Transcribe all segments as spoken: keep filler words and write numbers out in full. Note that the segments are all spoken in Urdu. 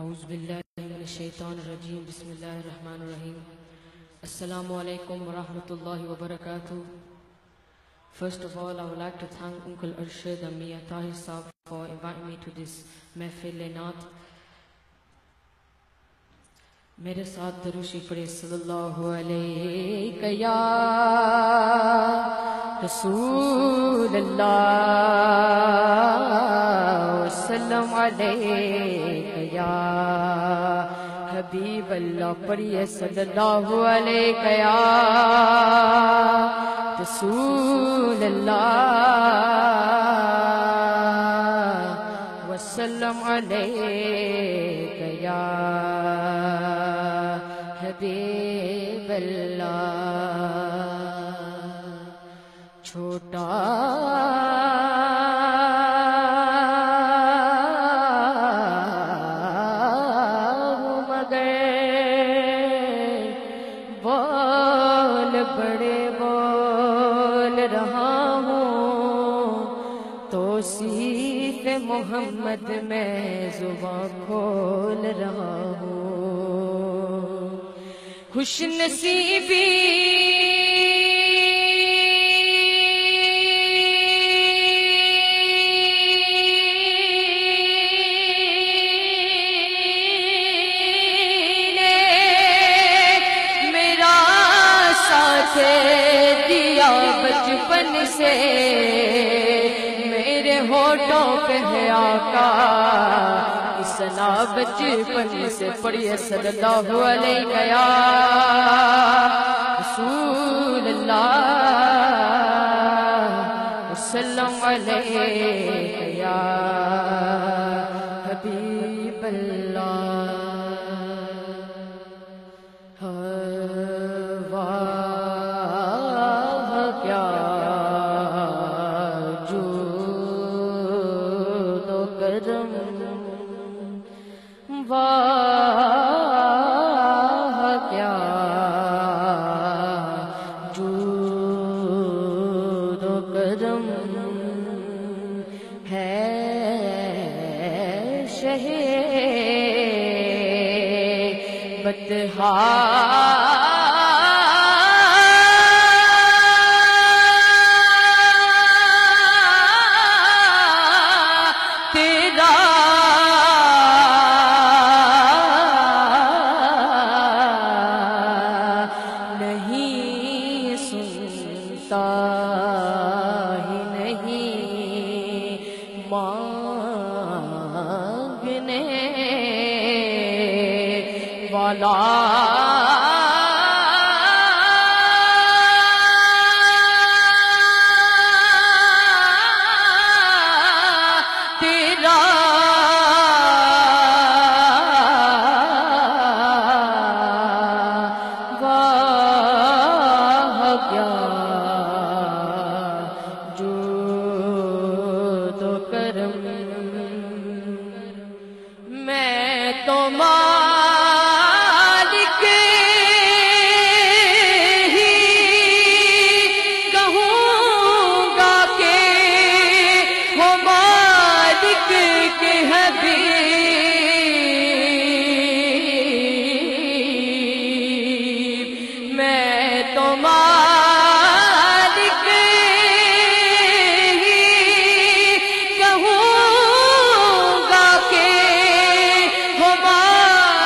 اعوذ باللہ من الشیطان الرجیم بسم اللہ الرحمن الرحیم السلام علیکم ورحمۃ اللہ وبرکاتہ. First of all, I would like to thank Uncle Arshad and Mia Tahir Saab for inviting me to this Mehfil Naat. میرے ساتھ دروشی پڑھے صلی اللہ علیہ یا رسول اللہ وسلم علیہ یا حبیب اللہ. پڑھیے صلی اللہ علیہ یا رسول اللہ وسلم علیہ یا حبیب اللہ. چھوٹا ہوں مگر بول بڑے بول رہا ہوں. توصیف محمد میں زبان کھول رہا ہوں. خوش نصیبی نے میرا ساتھ دیا بچپن سے. میرے ہونٹوں پہ ہے آقا سنا بچپن سے. پڑھیے صلی اللہ علیہ یا رسول اللہ وسلم علیہ یا حبیب اللہ. واہ کیا جود و کرم، واہ کیا جود و کرم ہے شہ بطحا. ہی نہیں مانگنے والا تیرا واہ کیا میں تو مالک ہی کہوں گا کہ وہ مالک کے حبیب. میں تو مالک ہی کہوں گا کہ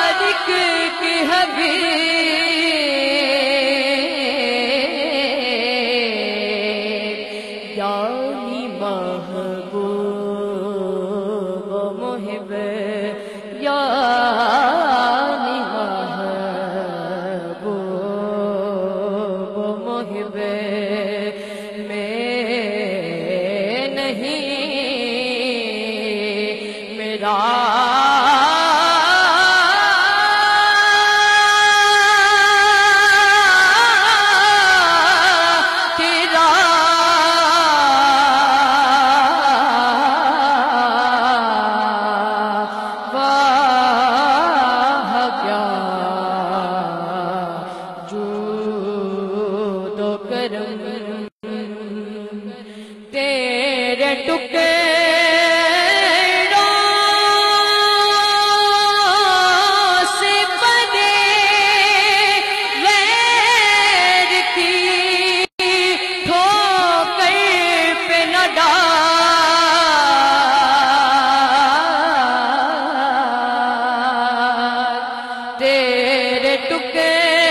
تیرے ٹکڑوں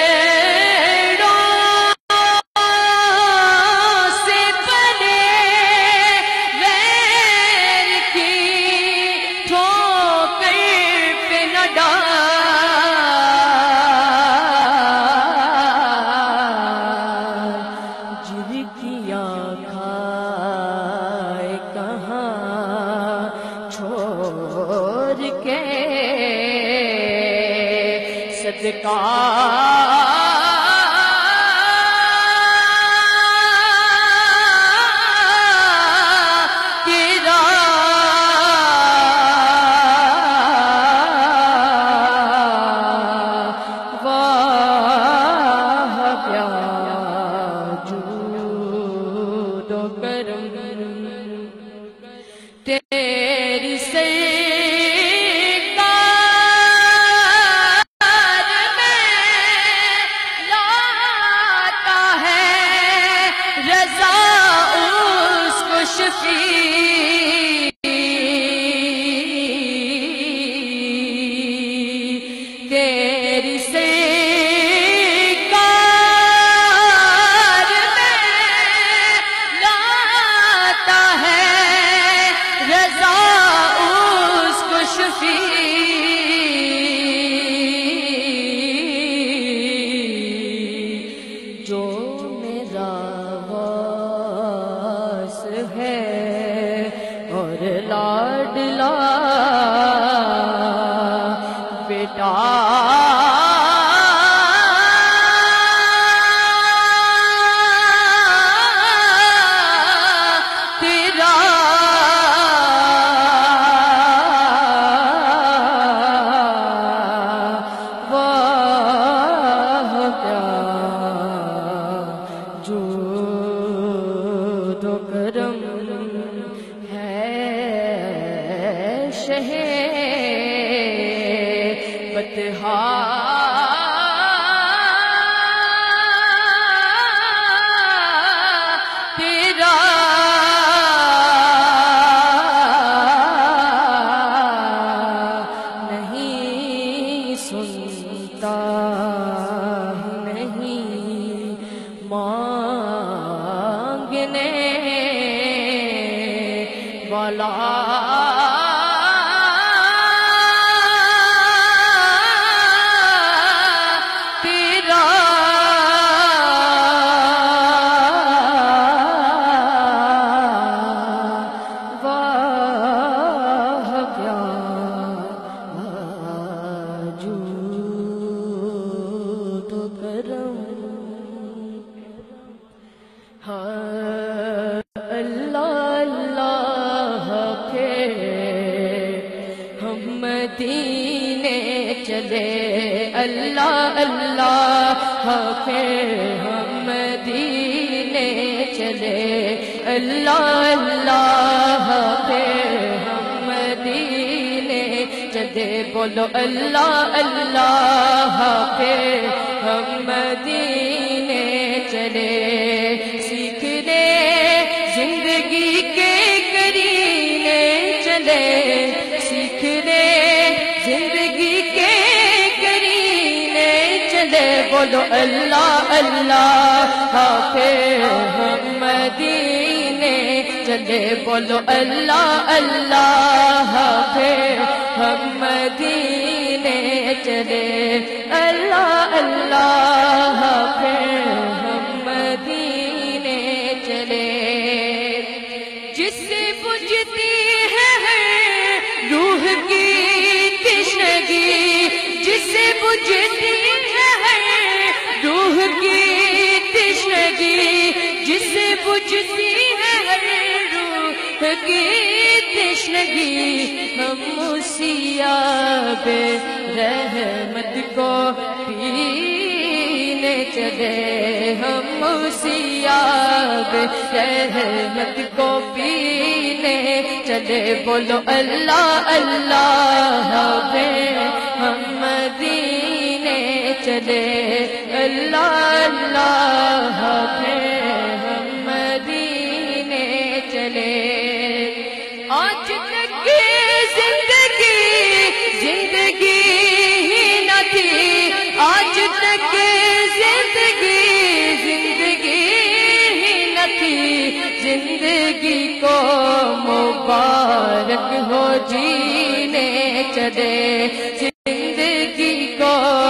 سے بنے غیر کی ٹھوکر پہ نہ ڈال، جھرکیاں کھائے کہاں چھوڑ کے صدقہ تیرا واہ پیار جود و کرم تیری تیری سرکار میں لاتا ہے رضا اس کو شفیع، جو میرا واس ہے اور لاڈلا بیٹا تیرا واہ پیار جود و کرم ہے شہ بطحا تیرا نہیں سنتا نہیں مانگنے والا مدینے چلے اللہ اللہ پھر ہم مدینے چلے اللہ اللہ پھر ہم مدینے چلے بولو اللہ اللہ پھر ہم مدینے چلے سیکھنے زندگی کے کرینے چلے سیکھنے زندگی کے کرینے چلے بولو اللہ اللہ پھر ہم مدینے چلے بولو اللہ اللہ پھر ہم مدینے چلے اللہ اللہ پھر ہم مدینے چلے جس سے بجھتی ہے روح کی تشنگی جس سے بجھتی ہے روح کی تشنگی جس سے بجھتی ہے روح کی تشنگی ہم اسی آب رحمت کو پینے چلے ہم اسی آب رحمت کو پینے چلے بولو اللہ اللہ ہم مدینے چلے اللہ اللہ ہم مدینے چلے آج تک زندگی زندگی ہی نہ تھی تک زندگی زندگی ہی نہ تھی، زندگی کو مبارک ہو جینے چلے، زندگی کو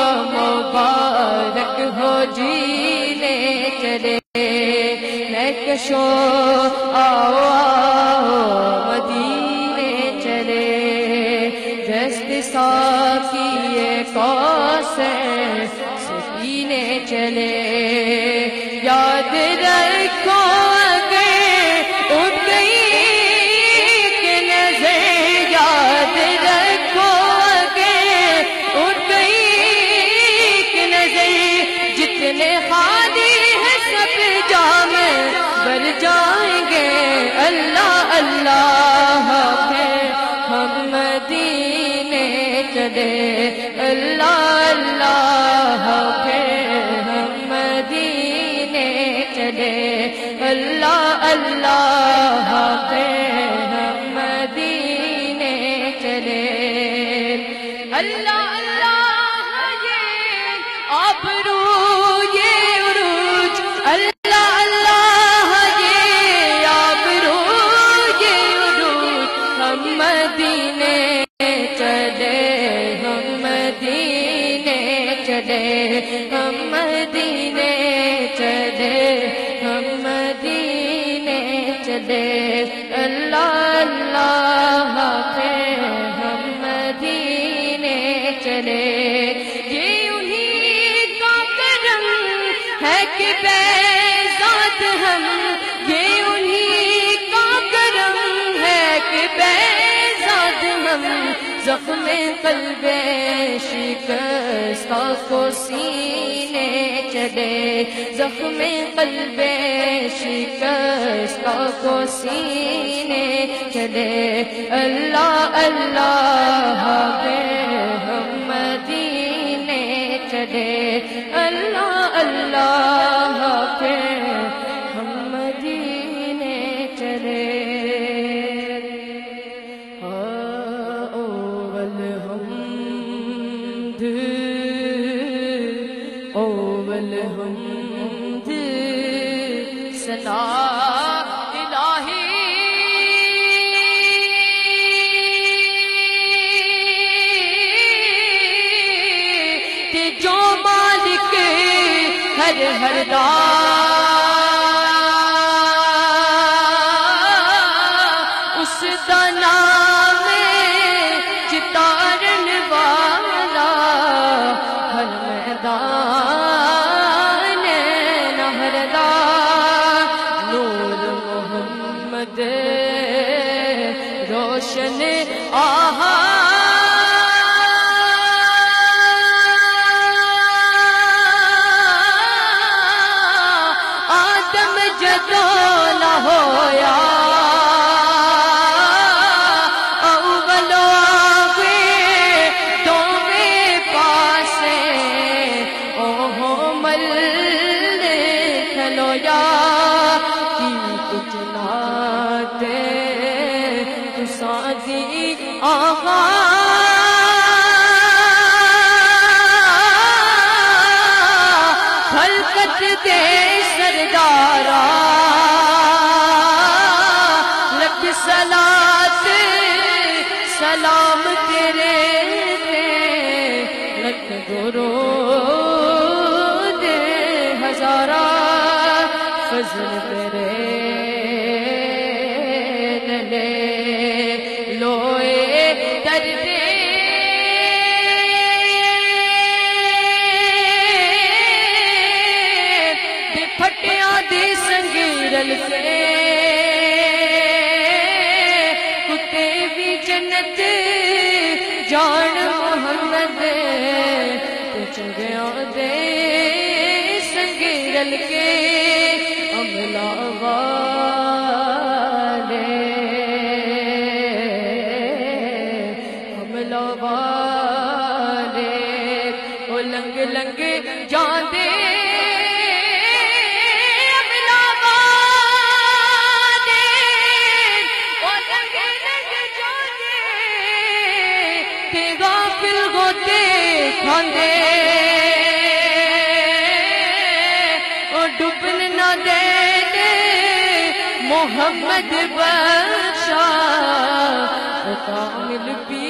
مبارک ہو جینے چلے۔ میں کشو آؤ آؤ مدینے چلے، دست ساقی کوثر سے پینے چلے۔ یاد رکھو اگر اٹھ گئی کہ نظر، یاد رکھو اگر اٹھ گئی کہ نظر، جتنے خالی ہیں سب جام بھر جائیں گے۔ اللہ اللہ پھر ہم مدینے چلے، اللہ اللہ پھر ہم مدینے چلے، اللہ اللہ پھر ہم مدینے چلے۔ اللہ اللہ یہ آبرو یہ عروج، اللہ اللہ یہ آبرو یہ عروج، ہم مدینے چلے، ہم مدینے چلے، ہم مدینے چلے، ہم مدینے چلے، اللہ اللہ پھر ہم مدینے چلے۔ یہ انہی کا کرم ہے کہ بیزاد ہم، یہ انہی کا کرم ہے کہ بیزاد ہم، زخم قلب شکستہ کو سینے چلے، زخم قلب شکستہ کو سینے چلے، اللہ اللہ پھر ہم مدینے چلے، اللہ اللہ پھر ہم مدینے چلے۔ اول حمد اول حمد ثنا الہی کہ جو مالک ہر ہر دا اس دا نام چتارن والا، ہر میدان نہردا نور محمد روشن آہا۔ آدم جدو نہ ہویا اولو آگے دوویں پاسے، اوہ مل کھلویا کی کچھ ناتے تساں دی آہا۔ خلقت دے سردارا لکھ صلاۃ سلام تیرے تے، لکھ درود ہزارہ فضل تیرے لے لوئے درد پھٹیاں دی سنگیرل کے، کتے بھی جنت جان محمد، چنگیاں دے سنگیرل کے عملہ والے، عملہ والے او لنگ لنگ جان دے غافل ہوتے کھاندے محمد بخشا کامل پیر